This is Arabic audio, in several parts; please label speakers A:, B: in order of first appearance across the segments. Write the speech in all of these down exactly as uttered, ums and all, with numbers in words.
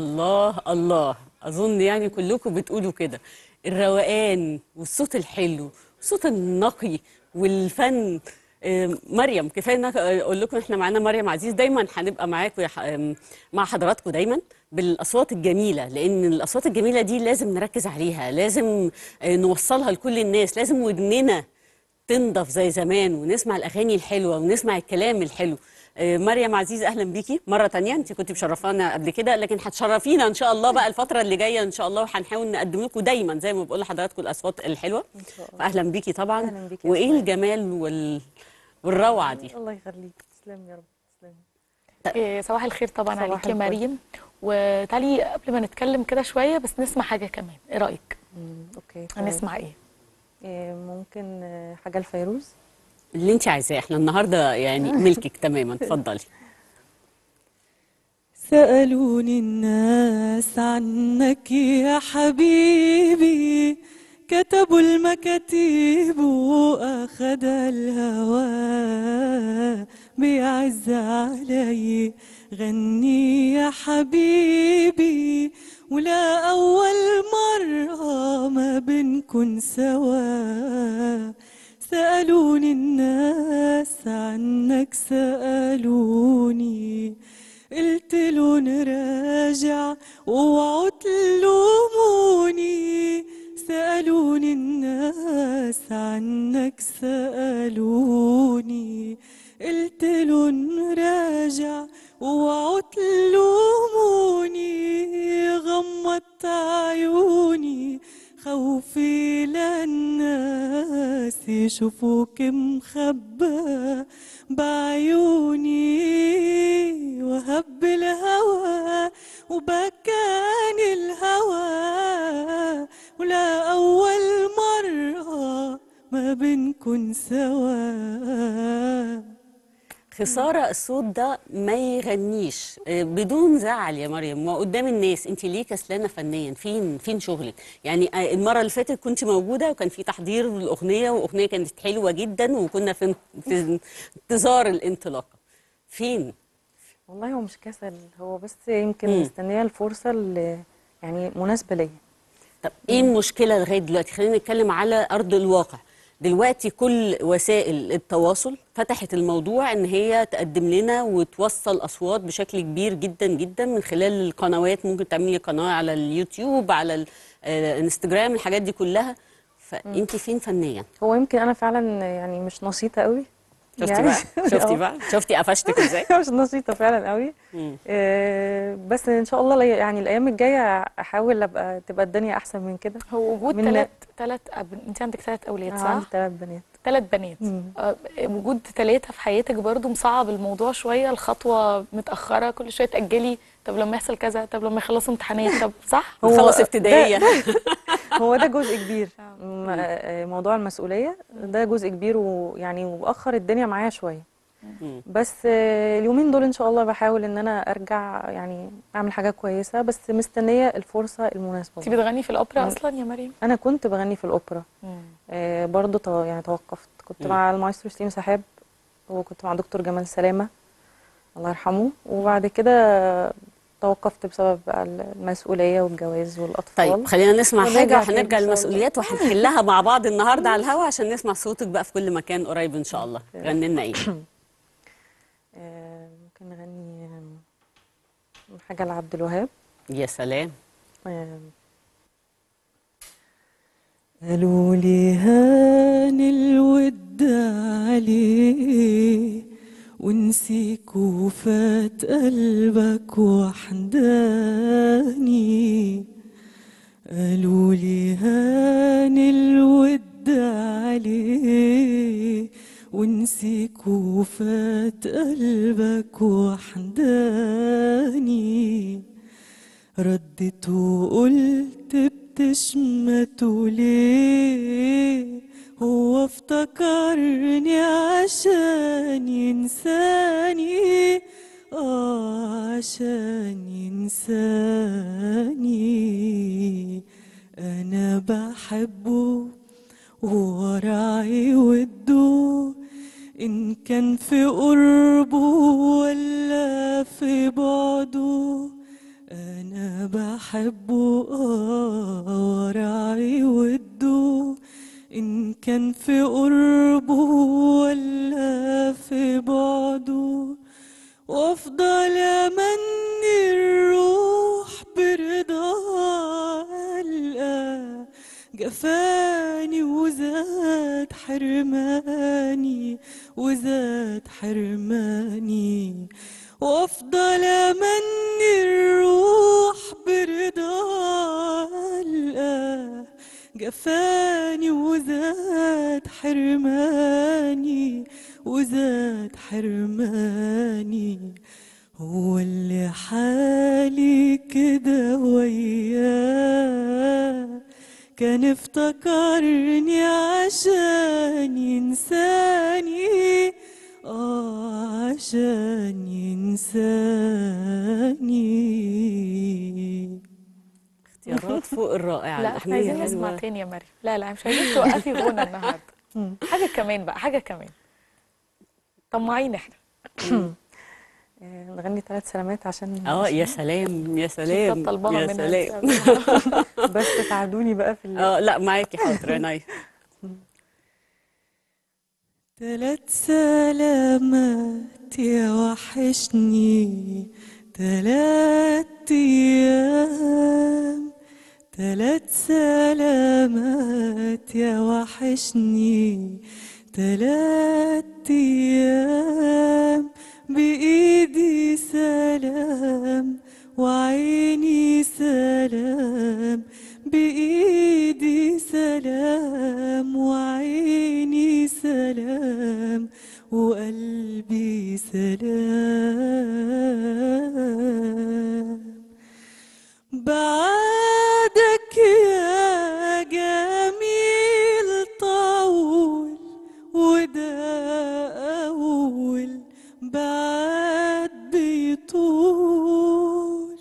A: الله الله، اظن يعني كلكم بتقولوا كده. الروقان والصوت الحلو والصوت النقي والفن. آم، مريم، كفايه ان أنا اقول لكم احنا معانا مريم عزيز. دايما هنبقى معاكم يا ح- آم، مع حضراتكم دايما بالاصوات الجميله، لان الاصوات الجميله دي لازم نركز عليها، لازم آه، نوصلها لكل الناس، لازم ودننا تنضف زي زمان ونسمع الأغاني الحلوة ونسمع الكلام الحلو. آه، مريم عزيز، أهلا بيكي مرة تانية. أنت كنت مشرفانا قبل كده، لكن هتشرفينا إن شاء الله بقى الفترة اللي جاية إن شاء الله، وهنحاول نقدم لكم دايما زي ما بقول لحضراتكم الأصوات الحلوة.
B: ان شاء الله.
A: فأهلا بيكي طبعا.
B: اهلا بيك يا
A: وإيه
B: اسماء.
A: الجمال وال... والروعة دي.
B: الله يخليك، تسلمي يا رب، تسلمي.
C: إيه، صباح الخير طبعا
B: صباح
C: عليك يا
B: الفل.
C: مريم. وتعالي قبل ما نتكلم كده شويه بس نسمع حاجه كمان، ايه رايك؟
B: مم، اوكي تمام.
C: هنسمع ايه؟
B: إيه، ممكن آه، حاجه لفيروز.
A: اللي أنت عايزاه، إحنا النهاردة يعني ملكك تماما، اتفضلي.
D: سألوني الناس عنك يا حبيبي، كتبوا المكاتيب وأخد الهوى، بيعز علي غني يا حبيبي، ولا أول مرة ما بنكون سوا. سألوني الناس عنك، سألوني، قلت لهم راجع اوعوا تلوموني. سألوني الناس عنك، سألوني، قلت لهم راجع اوعوا تلوموني. غمضت عيوني خوفي للناس يشوفوك مخبى بعيوني، وهب الهوى وبكاني الهوى، ولا أول مرة ما بنكون سوا.
A: خسارة الصوت ده ما يغنيش آه، بدون زعل يا مريم وقدام الناس. انت ليه كسلانة فنيا؟ فين فين شغلك؟ يعني آه، المرة اللي فاتت كنت موجودة وكان في تحضير الأغنية، وأغنية كانت حلوة جدا، وكنا في في انتظار الانطلاقة. فين؟
B: والله هو مش كسل، هو بس يمكن
A: مم.
B: مستنيه الفرصه اللي يعني مناسبه ليا.
A: طب ايه المشكلة لغاية دلوقتي؟ خلينا نتكلم على أرض الواقع. دلوقتي كل وسائل التواصل فتحت الموضوع ان هي تقدم لنا وتوصل اصوات بشكل كبير جدا جدا من خلال القنوات. ممكن تعملي قناة على اليوتيوب، على ال- آه، الانستجرام، الحاجات دي كلها. فانت فين فنيا؟
B: هو يمكن انا فعلا يعني مش نشيطه قوي.
A: شفتي
B: يعني
A: بقى؟ شفتي
B: آه.
A: بقى؟ شفتي قفشتك ازاي؟
B: مش نشيطه فعلا قوي.
A: مم.
B: آه، بس ان شاء الله يعني الايام الجايه احاول ابقى تبقى الدنيا احسن من كده.
C: هو وجود
B: من-
C: ثلاث ثلاث أب... انت عندك ثلاث اولاد
B: آه،
C: صح؟
B: عندي ثلاث بنات.
C: ثلاث بنات.
B: مم.
C: آه، وجود ثلاثه في حياتك برضو مصعب الموضوع شويه، الخطوه متاخره، كل شويه تاجلي، طب لما يحصل كذا، طب لما يخلصوا امتحانات، طب صح؟
B: هو
A: نخلص
B: ده-
A: ابتدائية.
B: هو ده جزء كبير. م- آه، موضوع المسؤولية ده جزء كبير، ويعني وأخر الدنيا معايا شوية.
A: مم.
B: بس آه، اليومين دول إن شاء الله بحاول إن أنا أرجع يعني أعمل حاجة كويسة، بس مستنية الفرصة المناسبة.
C: انت بتغني في الاوبرا
B: مم.
C: اصلا يا مريم؟
B: أنا كنت بغني في الأوبرا،
C: مم.
B: آه، برضو تو- يعني توقفت. كنت
A: مم.
B: مع المايسترو سليم سحاب، وكنت مع دكتور جمال سلامة الله يرحمه، وبعد كده توقفت بسبب بقى المسؤولية والجواز والأطفال.
A: طيب خلينا نسمع حاجة،
B: ونرجع تاني
A: هنرجع
B: إن شاء الله.
A: للمسؤوليات وهنحلها مع بعض النهاردة على الهوا عشان نسمع صوتك بقى في كل مكان قريب إن شاء الله. غني لنا إيه؟
B: آه، ممكن نغني آه، حاجة لعبد الوهاب.
A: يا سلام.
B: آه،
D: قالوا لي هان الود عليه، ونسيك وفات قلبك وحداني. قالوا لي هان الود عليه، ونسيك وفات قلبك وحداني. ردت وقلت بتشمتوا ليه، هو افتكرني عشان ينساني، اه عشان ينساني. انا بحبه وراعي وده، إن كان في قربه ولا في بعده. أنا أحبه آه وراعي وده، إن كان في قربه ولا في بعده، وأفضل أمني الروح برضاه ألقى جفاني وزاد حرماني وزاد حرماني، وأفضل أمني الروح برضاه ألقى جفاني وزاد حرماني وزاد حرماني. هو اللي حالي كده وياه كان افتكرني عشان ينساني، آه عشان ينساني.
A: اختيارات فوق الرائعة.
C: لا احنا عايزين
A: الأغنية
C: نسمع
A: حلوة.
C: تاني يا مريم. لا لا مش عايزين توقفي غنى النهارده. حاجه كمان بقى، حاجه كمان طمعين احنا.
B: آه، نغني ثلاث سلامات عشان
A: اه يا سلام يا سلام
C: كانت طالباها
A: يا
C: منها
A: سلام.
B: بس تعادوني بقى في ال-
A: اه لا معاكي حاضر عينيا.
D: تلات سلامات يا وحشني، تلات ايام، تلات سلامات يا وحشني، تلات ايام، بايدي سلام وعيني سلام، بايدي سلام وعيني سلام وقلبي سلام. بعدك يا جميل طول وده أول بعد بيطول،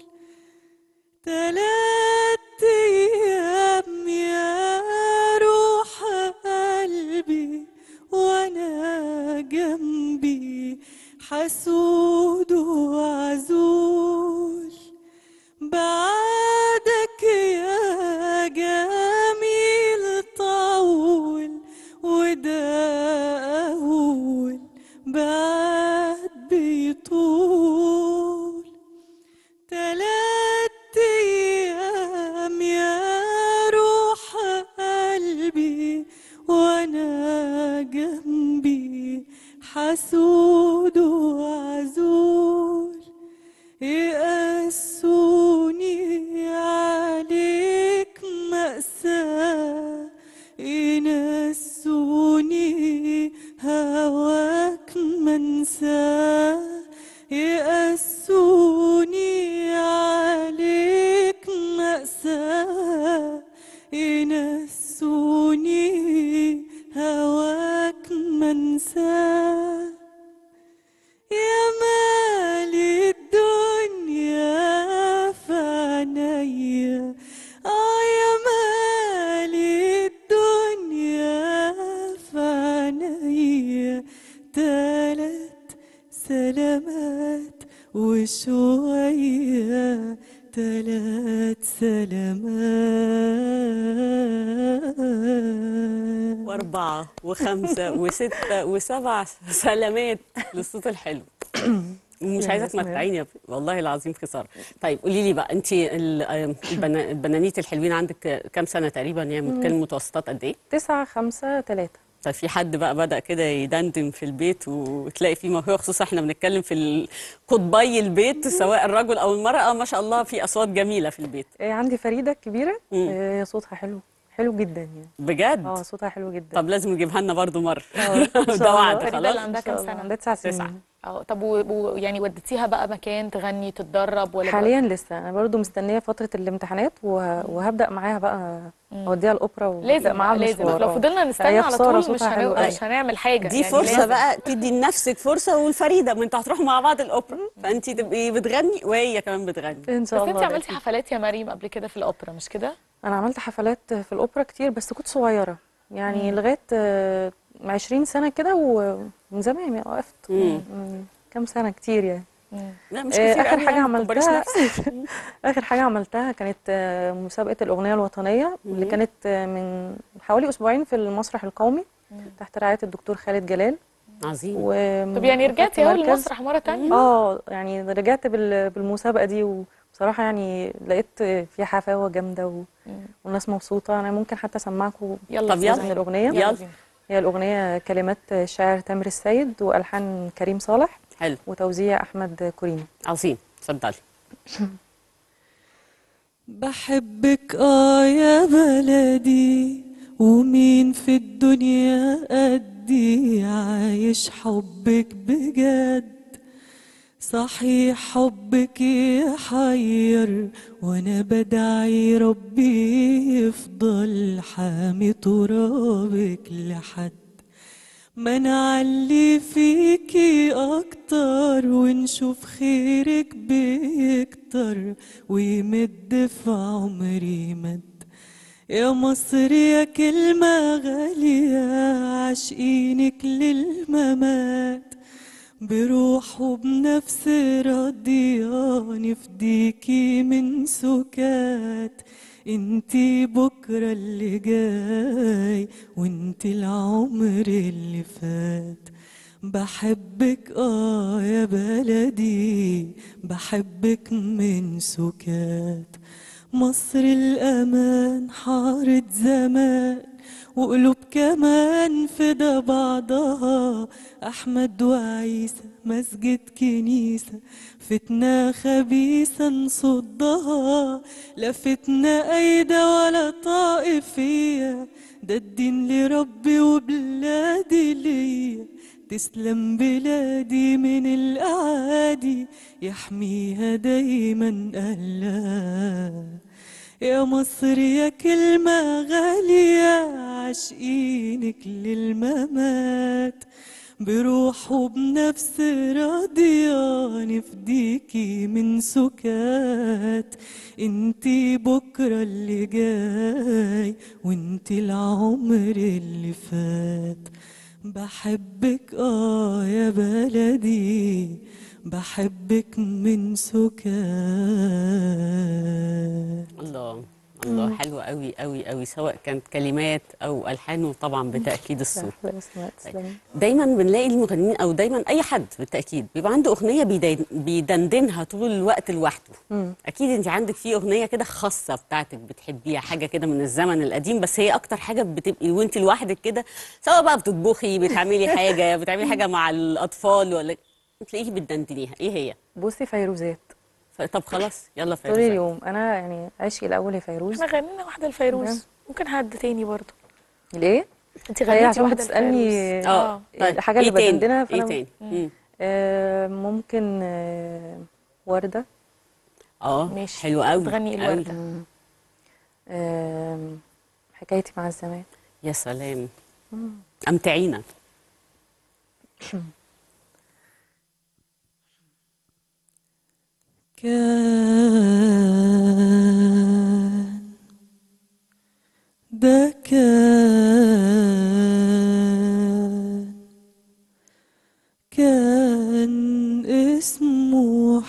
D: تلات أيام يا روح قلبي وأنا جنبي حسود وعزول. بعدك يا جميل طول وده أول بعد بيطول، تلات أيام يا روح قلبي وأنا جنبي حسود وعزول. يقاسوني عليك مأساة، ينسوني هواك منساه، يقاسوني عليك مأساة، ينسوني هواك منساه. يا مالي الدنيا في عينيا، اه يا مالي الدنيا في عينيا، تلات سلامات وشوية، تلات سلامات
A: وأربعة وخمسة وستة وسبع سلامات للصوت الحلو. ومش
B: يا
A: عايزة
B: ياسمين.
A: تمتعيني يا- والله العظيم خسارة. طيب قولي لي بقى انت البنانيت الحلوين عندك كام سنة تقريبا؟ يعني كان متوسطات قد ايه؟
B: تسعة خمسة تلاتة.
A: طيب في حد بقى بدأ كده يدندن في البيت وتلاقي فيه موهبة، خصوصا احنا بنتكلم في ال- قطبي البيت سواء الرجل او المرأة، ما شاء الله في أصوات جميلة في البيت.
B: آه، عندي فريدة الكبيرة،
A: مم.
B: آه، صوتها حلو حلو جدا يعني.
A: بجد؟
B: اه صوتها حلو جدا.
A: طب لازم نجيبها لنا برضو مرة.
B: اه إن شاء
A: ده
B: الله.
A: وعد
C: فريدة
A: خلاص.
C: اللي عندها
B: إن شاء
C: كام
B: الله.
C: سنة؟
B: عندها تسع
A: تسعة.
B: سنين.
C: اه طب و... و... يعني وديتيها بقى مكان تغني تتدرب ولا بقى؟
B: حاليا لسه انا برضو مستنيه فتره الامتحانات وه... وهبدا معاها بقى اوديها الاوبرا وابدا
C: لازم
B: معاها
C: بقى لازم،
B: المشوار.
C: لو
B: آه.
C: فضلنا نستنى
B: فهي
C: على
B: خسارة
C: طول مش
B: صوتها حلو
C: هنو...
B: قوي.
C: مش هنعمل حاجة
A: دي
C: يعني
A: فرصة
C: لازم.
A: بقى تدي لنفسك فرصة والفريدة، ما انتوا هتروحوا مع بعض الأوبرا، فانت تبقي بتغني وهي كمان بتغني.
B: ان شاء
C: بس
B: الله.
C: انت
B: ده
C: عملتي
B: أكيد.
C: حفلات يا مريم قبل كده في الأوبرا مش كده؟
B: انا عملت حفلات في الاوبرا كتير بس كنت صغيره يعني لغايه عشرين سنه كده ومن زمان يعني وقفت.
A: مم.
B: مم. كام سنه كتير يعني.
A: لا مش
B: آه،
A: كتير
B: اخر
A: قوي
B: حاجه
A: يعني، ما تكبريش
B: عملتها
A: نفسك.
B: اخر حاجه عملتها كانت آه، مسابقه الاغنيه الوطنيه اللي
A: مم.
B: كانت آه، من حوالي اسبوعين في المسرح القومي تحت رعايه الدكتور خالد جلال.
A: عظيم.
B: و
C: طب يعني
B: وخدت
C: رجعتي اهو
B: مركز.
C: للمسرح مره تانية.
B: اه يعني رجعت بال- بالمسابقه دي، وبصراحه يعني لقيت في حفاوه جامده و... والناس مبسوطه. انا ممكن حتى اسمعكم
C: يلا
A: طب
C: بينا.
B: جزء من الاغنيه.
A: يلا.
C: بينا.
B: هي الاغنيه كلمات الشاعر تامر السيد والحان كريم صالح
A: حلو.
B: وتوزيع احمد كوريني.
A: عظيم، اتفضلي.
D: بحبك اه يا بلدي، ومين في الدنيا قدي عايش حبك بجد. صحيح حبك يحير، وانا بدعي ربي يفضل حامي ترابك لحد ما نعلي فيكي اكتر، ونشوف خيرك بيكتر ويمد في عمري مد. يا مصر يا كلمة غالية، عاشقينك للممات، بروح وبنفس راضية نفديكي من سكات. انتي بكرة اللي جاي، وانتي العمر اللي فات. بحبك اه يا بلدي، بحبك من سكات. مصر الأمان حارة زمان، وقلوب كمان فدا بعضها. أحمد وعيسى مسجد كنيسة، فتنة خبيثة نصدها. لا فتنة أيدة ولا طائفية، ده الدين لربي وبلادي ليا. تسلم بلادي من الأعادي، يحميها دايما أهلها. يا مصر يا كلمة غالية، عاشقينك للممات، بروح وبنفس راضية نفديكي من سكات. انتي بكرة اللي جاي، وانتي العمر اللي فات. بحبك اه يا بلدي، بحبك من سكات.
A: الله الله، حلوة قوي قوي قوي، سواء كانت كلمات او الحان، وطبعا بالتاكيد
B: لا
A: الصوت.
B: لا اسماء تسلمي.
A: دايما بنلاقي المغنيين، او دايما اي حد بالتاكيد بيبقى عنده اغنيه بيدن- بيدندنها طول الوقت لوحده. اكيد انت عندك في اغنيه كده خاصه بتاعتك بتحبيها، حاجه كده من الزمن القديم، بس هي اكتر حاجه بتبقي وانت لوحدك كده، سواء بقى بتطبخي، بتعملي حاجه بتعملي حاجه مع الاطفال، ولا تلاقيه بتدندنيها. ايه هي؟
B: بصي فيروزات
A: ف- طب خلاص يلا
B: طول
A: فيروزات.
B: اليوم. انا يعني عشقي الاول لفيروز.
C: احنا غنينا واحده لفيروز، ممكن حد تاني برضو.
B: ليه؟
C: انت
B: هي
C: غنيتي
B: عشان
C: واحده
B: بتسالني
C: لفيروز.
A: اه
C: اه
A: طيب،
B: الحاجه
A: ايه
B: اللي
A: تاني؟
B: بدندنها،
A: ايه
B: فانا
A: تاني؟ مم.
B: آه ممكن آه ورده.
A: اه
C: ماشي،
A: حلو قوي
C: بتغني ايه
A: قوي.
C: الورده؟
B: آه حكايتي مع الزمان.
A: يا سلام، امتعينا.
D: كان ده كان كان اسمه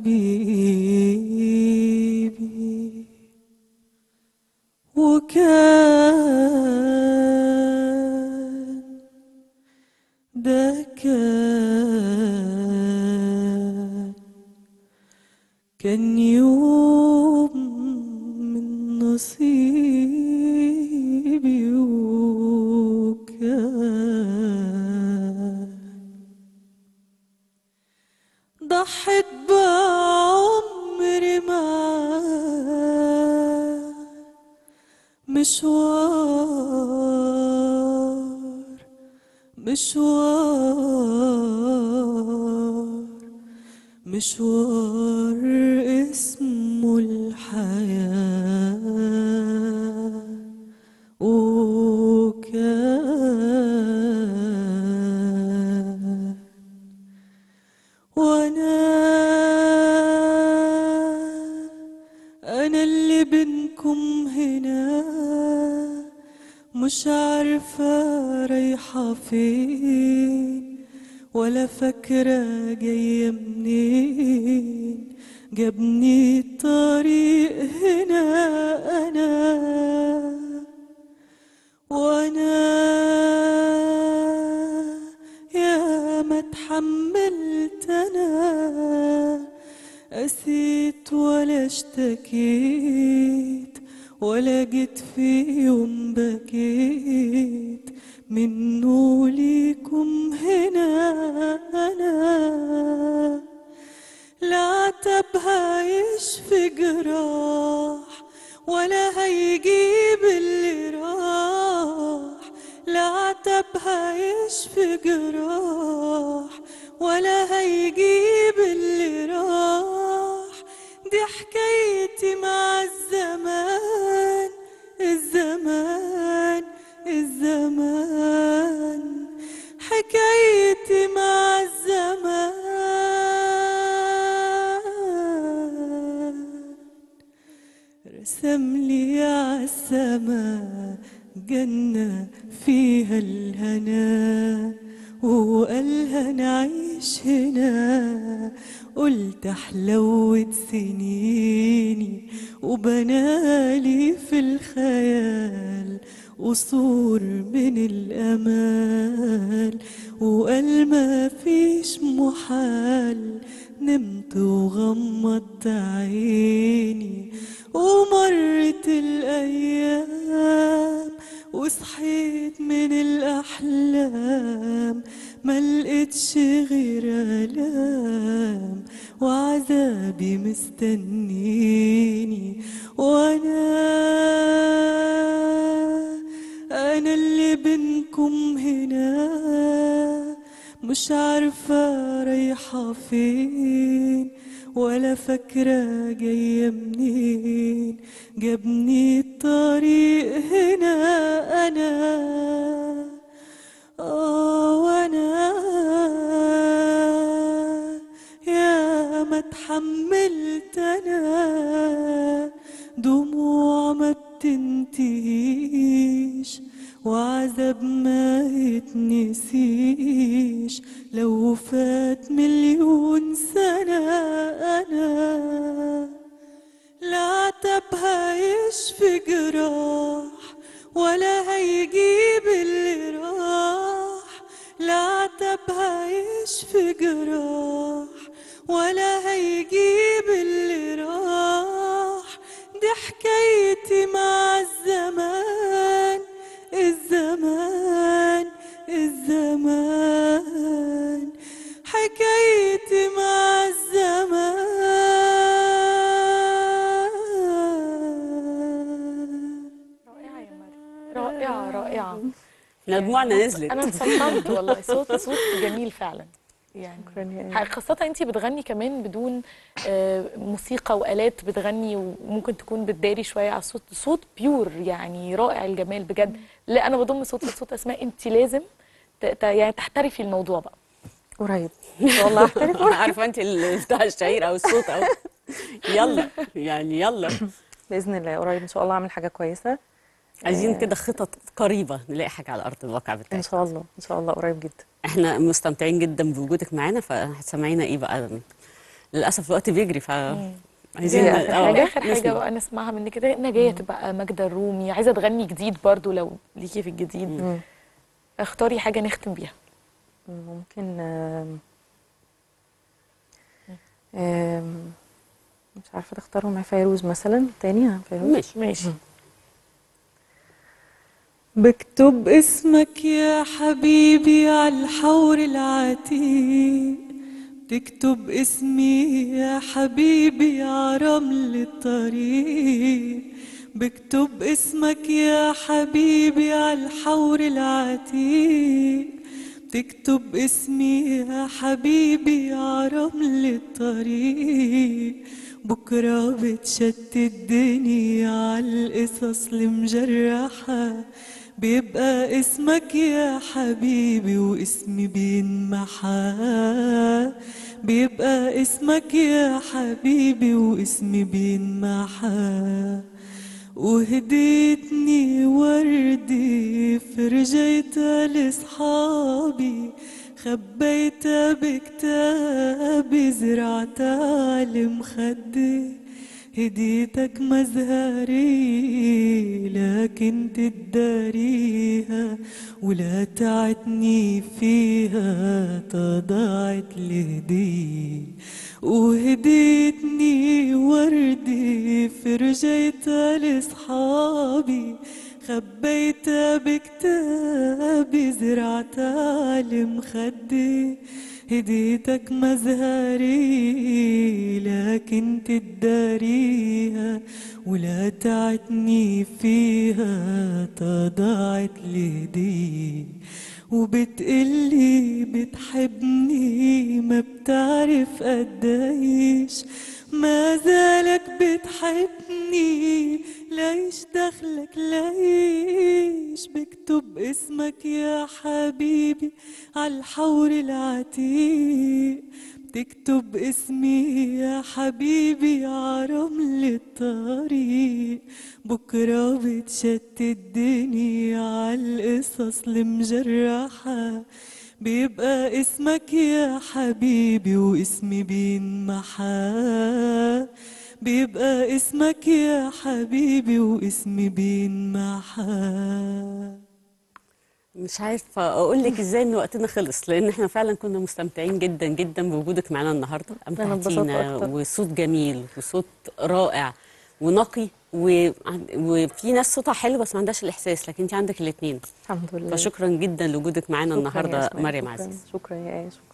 D: حبيبي، وكان ده كان كان يوم من نصيبي، وكان ضحيت بعمري معاه. مشوار مشوار مشوار اسمه الحياة، وكان وانا انا اللي بينكم هنا، مش عارفة رايحة فين، ولا فاكرة جاية منين، جابني الطريق هنا أنا، وأنا يا ما اتحملت أنا، قسيت ولا اشتكيت، ولا جيت في يوم بكيت، منه ليكم هنا أنا، لا عتب هيشفي جراح، ولا هيجيب اللي راح، لا عتب هيشفي جراح، ولا هيجيب اللي راح، دي حكايتي مع الزمان، الزمان الزمان، حكايتي مع الزمان. رسم لي عالسما جنة فيها الهنا، وقالها نعيش هنا، قلت حلوت سنيني، وبنالي في الخيال قصور من الأمال، وقال ما فيش محال، نمت وغمضت عيني، ومرت الأيام، وصحيت من الأحلام، ملقتش غير آلام، وعذابي مستنيني، وأنا أنا اللي بينكم هنا، مش عارفة رايحة فين، ولا فاكرة جاية منين، جابني الطريق هنا أنا، آه وأنا يا ما اتحملت أنا، دموع ما بتنتهيش، وعذاب ما يتنسيش، لو فات مليون سنة أنا، لا عتب هيشفي جراح، ولا هيجيب اللي راح، لا عتب هيشفي جراح، ولا هيجيب اللي راح، دي حكايتي مع الزمان، الزمان الزمان، حكايتي مع الزمان.
C: رائعة يا مريم، رائعة رائعة.
A: احنا دموعنا نزلت.
C: انا اتصدمت والله، صوت صوت جميل فعلا يعني.
B: شكراً يا إيه.
C: خاصة انتي بتغني كمان بدون آه، موسيقى وآلات، بتغني وممكن تكون بتداري شوية على الصوت، صوت بيور يعني رائع الجمال بجد. لا انا بضم صوت لصوت اسماء، انتي لازم ت- ت- يعني تحترفي الموضوع بقى.
B: قريب ان شاء الله هحترف.
A: عارفه انت ال- بتاع الشعير او الصوت او يلا يعني يلا
B: باذن الله قريب ان شاء الله اعمل حاجه كويسه.
A: عايزين كده خطط قريبه نلاقي حاجه على ارض الواقع
B: ان
A: بتاعتنا.
B: شاء الله ان شاء الله قريب جدا.
A: احنا مستمتعين جدا بوجودك معانا، فهتسمعينا ايه بقى؟ للاسف الوقت بيجري، ف عايزين
B: دي آخر
A: آه،
B: حاجة؟
C: اخر حاجة
A: نسمع.
C: بقى نسمعها منك كده، نجاة تبقى ماجدة الرومي، عايزة تغني جديد برضو لو ليكي في الجديد.
B: مم.
C: اختاري حاجة نختم بيها.
B: ممكن آم، آم، مش عارفه تختاروا مع فيروز مثلا تاني. فيروز
A: ماشي
C: ماشي.
D: بكتب اسمك يا حبيبي على الحور العتيق، تكتب اسمي يا حبيبي على رمل الطريق، بكتب اسمك يا حبيبي على الحور العتيق، تكتب اسمي يا حبيبي على رمل الطريق، بكرة بتشتت الدنيا عالقصص المجرحة، بيبقى اسمك يا حبيبي واسمي بينمحى، بيبقى اسمك يا حبيبي واسمي بينمحى، وهديتني وردي فرجيتها لصحابي، خبيتها بكتابي زرعتها على مخدي، هديتك مزهري لكن تداريها ولا تعتني فيها تضاعت الهدية، وهديتني وردي فرجيتها لصحابي، خبيتها بكتابي زرعتها على مخدي، هديتك مزهري لكن تداريها ولا تعتني فيها تضاعت الهدية، وبتقلي بتحبني ما بتعرف قديش، ما زالك بتحبني ليش دخلك ليش، بكتب اسمك يا حبيبي عالحور العتيق، بتكتب اسمي يا حبيبي عرمل الطريق، بكرة بتشتت الدنيا عالقصص المجرحة، بيبقى اسمك يا حبيبي واسمي بينمحى، بيبقى اسمك يا حبيبي واسمي بينمحى.
A: مش عارفه اقول لك ازاي ان وقتنا خلص، لان احنا فعلا كنا مستمتعين جدا جدا بوجودك معانا النهارده،
B: أنا اتبسطت
A: امتعتينا
B: أكتر.
A: وصوت جميل وصوت رائع ونقي و... وفي ناس صوتها حلو بس ما عندهاش الاحساس، لكن انت عندك الاثنين.
B: الحمد لله.
A: فشكرا جدا لوجودك معانا
B: شكراً يا
A: النهارده
B: أسماء،
A: مريم
B: شكراً.
A: عزيز.
B: شكرا يا آية.